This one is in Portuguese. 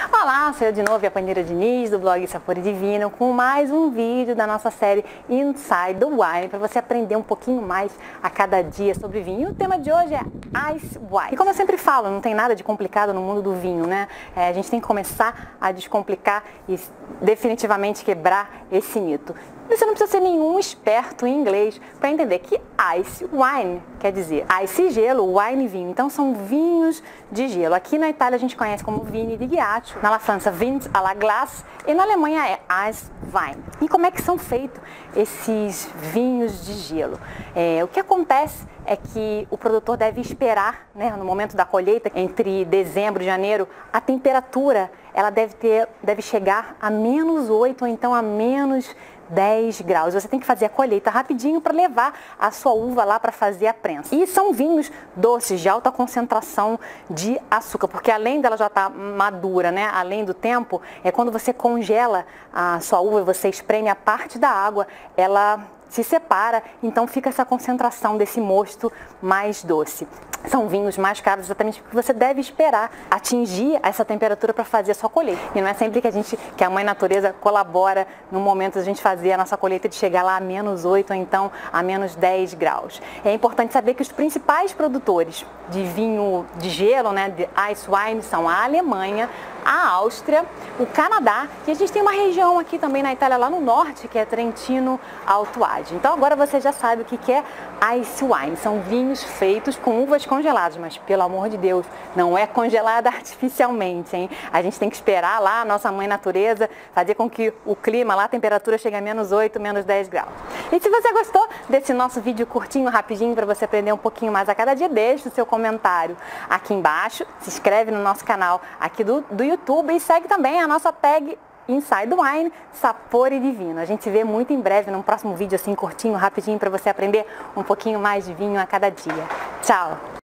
Olá, sou eu de novo, a Panira Diniz, do blog Sabor e Divino, com mais um vídeo da nossa série Inside the Wine, para você aprender um pouquinho mais a cada dia sobre vinho. E o tema de hoje é Ice Wine. E como eu sempre falo, não tem nada de complicado no mundo do vinho, né? A gente tem que começar a descomplicar e definitivamente quebrar esse mito. Você não precisa ser nenhum experto em inglês para entender que ice wine quer dizer ice gelo, wine vinho. Então são vinhos de gelo. Aqui na Itália a gente conhece como vini di ghiaccio, na França vins à la glace e na Alemanha é ice wine. E como é que são feitos esses vinhos de gelo? O que acontece é que o produtor deve esperar, né, no momento da colheita, entre dezembro e janeiro, a temperatura ela deve chegar a -8 ou então a -10 graus. Você tem que fazer a colheita rapidinho para levar a sua uva lá para fazer a prensa. E são vinhos doces, de alta concentração de açúcar, porque além dela já estar madura, né, além do tempo, quando você congela a sua uva e você espreme a parte da água, ela se separa, então fica essa concentração desse mosto mais doce. São vinhos mais caros exatamente porque você deve esperar atingir essa temperatura para fazer a sua colheita. E não é sempre que a Mãe Natureza colabora no momento de a gente fazer a nossa colheita de chegar lá a -8 ou então a -10 graus. É importante saber que os principais produtores de vinho de gelo, né, de ice wine, são a Alemanha, a Áustria, o Canadá e a gente tem uma região aqui também na Itália, lá no norte, que é Trentino Alto Adige. Então agora você já sabe o que é ice wine. São vinhos feitos com uvas congeladas, mas pelo amor de Deus, não é congelada artificialmente, hein? A gente tem que esperar lá a nossa Mãe Natureza fazer com que o clima lá, a temperatura chegue a -8, -10 graus. E se você gostou desse nosso vídeo curtinho, rapidinho, para você aprender um pouquinho mais a cada dia, deixe o seu comentário aqui embaixo, se inscreve no nosso canal aqui do YouTube e segue também a nossa tag Inside the Wine, Sabor e Divino. A gente se vê muito em breve num próximo vídeo assim curtinho, rapidinho, para você aprender um pouquinho mais de vinho a cada dia. Tchau!